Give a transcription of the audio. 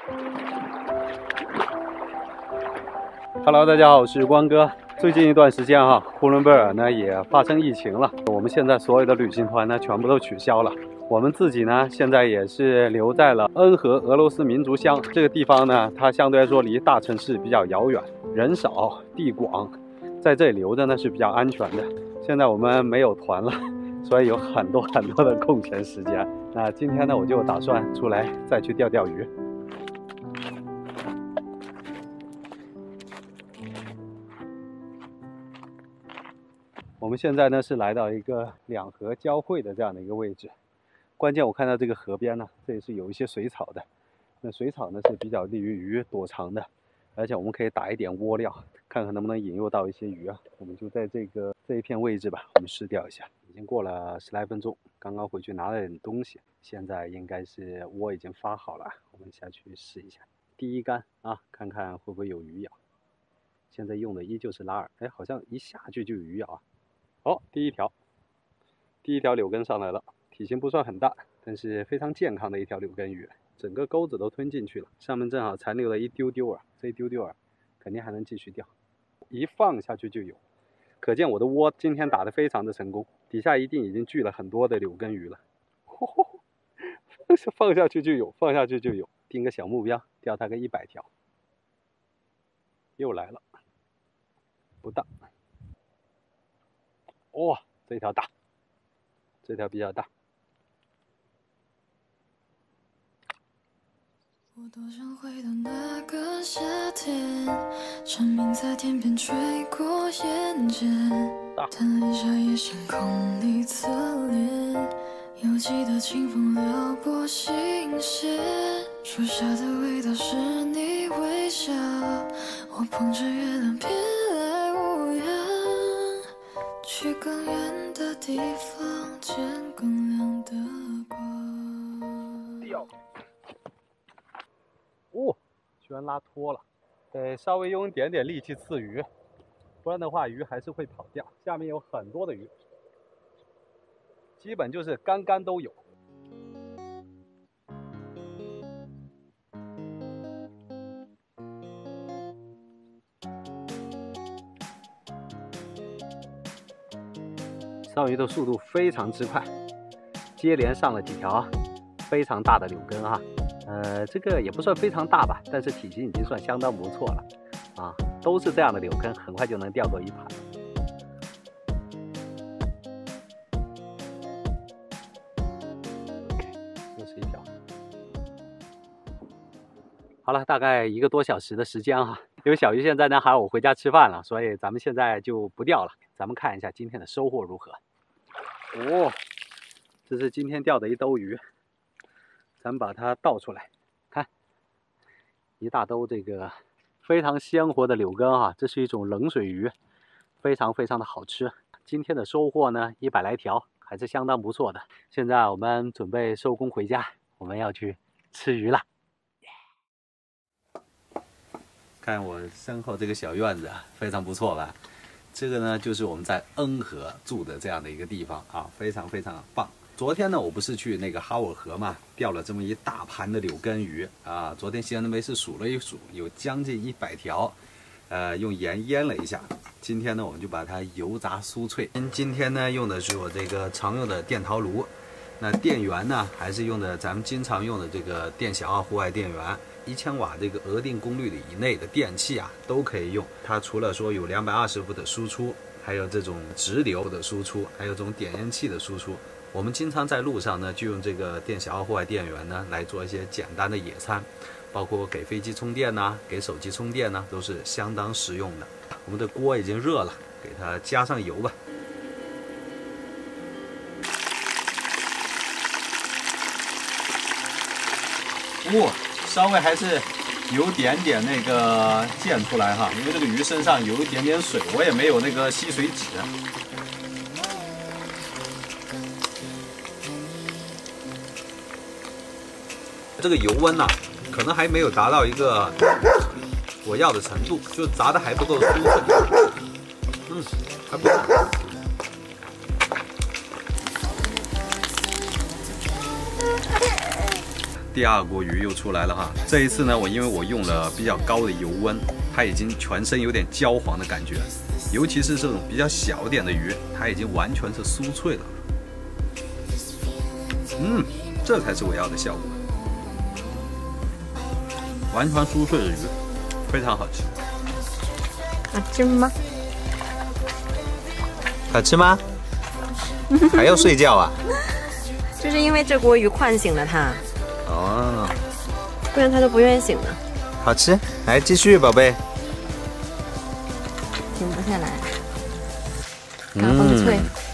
Hello， 大家好，我是光哥。最近一段时间呼伦贝尔呢也发生疫情了，我们现在所有的旅行团呢全部都取消了。我们自己呢现在也是留在了恩和俄罗斯民族乡这个地方呢，它相对来说离大城市比较遥远，人少地广，在这里留着呢是比较安全的。现在我们没有团了，所以有很多的空闲时间。那今天呢我就打算出来再去钓鱼。我们现在呢是来到一个两河交汇的这样的一个位置，关键我看到这个河边呢，这里是有一些水草的，那水草呢是比较利于鱼躲藏的，而且我们可以打一点窝料，看看能不能引诱到一些鱼啊。我们就在这一片位置吧，我们试钓一下。已经过了10来分钟，刚刚回去拿了点东西，现在应该是窝已经发好了，我们下去试一下。第一竿啊，看看会不会有鱼咬。现在用的依旧是拉饵，哎，好像一下去就有鱼咬啊。哦，第一条柳根上来了，体型不算很大，但是非常健康的一条柳根鱼，整个钩子都吞进去了，上面正好残留了一丢丢饵，这一丢丢饵肯定还能继续钓，一放下去就有，可见我的窝今天打得非常的成功，底下一定已经聚了很多的柳根鱼了，放下去就有，放下去就有，定个小目标，钓它个100条，又来了，不大。哇，这条大，这条比较大。 我多想回到那个夏天，蝉鸣在天边吹过眼间，弹了一下夜星空里侧脸，犹记得清风撩拨心弦，树下的味道是你微笑，我捧着月亮偏来无恙，去更远的地方见更亮的光。 钓，哦，居然拉脱了，得稍微用一点点力气刺鱼，不然的话鱼还是会跑掉。下面有很多的鱼，基本就是竿竿都有。上鱼的速度非常之快，接连上了几条非常大的柳根啊。这个也不算非常大吧，但是体型已经算相当不错了啊。都是这样的柳根，很快就能钓过一盘。又是一条。好了，大概1个多小时的时间啊。因为小鱼现在呢喊我回家吃饭了，所以咱们现在就不钓了。咱们看一下今天的收获如何。哦，这是今天钓的一兜鱼，咱们把它倒出来，看，一大兜这个非常鲜活的柳根啊，这是一种冷水鱼，非常的好吃。今天的收获呢100来条，还是相当不错的。现在我们准备收工回家，我们要去吃鱼了。看我身后这个小院子，非常不错吧？这个呢，就是我们在恩和住的这样的一个地方啊，非常棒。昨天呢，我不是去那个哈尔河嘛，钓了这么一大盘的柳根鱼啊。昨天闲着没事数了一数，有将近100条，用盐腌了一下。今天呢，我们就把它油炸酥脆。今天呢，用的是我这个常用的电陶炉，那电源呢，还是用的咱们经常用的这个电小户外电源。1000瓦这个额定功率的以内的电器啊都可以用。它除了说有220伏的输出，还有这种直流的输出，还有这种点烟器的输出。我们经常在路上呢就用这个电小户外电源呢来做一些简单的野餐，包括给飞机充电呐，给手机充电呐，都是相当实用的。我们的锅已经热了，给它加上油吧。稍微还是有点那个溅出来哈，因为这个鱼身上有一点点水，我也没有那个吸水纸。这个油温呐，可能还没有达到一个我要的程度，就炸的还不够酥脆。还不错。 第二锅鱼又出来了哈。这一次呢，因为我用了比较高的油温，它已经全身有点焦黄的感觉，尤其是这种比较小点的鱼，它已经完全是酥脆了。这才是我要的效果，完全酥脆的鱼，非常好吃。 好吃吗？ 好吃吗？还要睡觉啊？ 就是因为这锅鱼唤醒了他。 哦， 不然他都不愿意醒的。 好吃，来继续，宝贝。 停不下来，嘎嘣脆。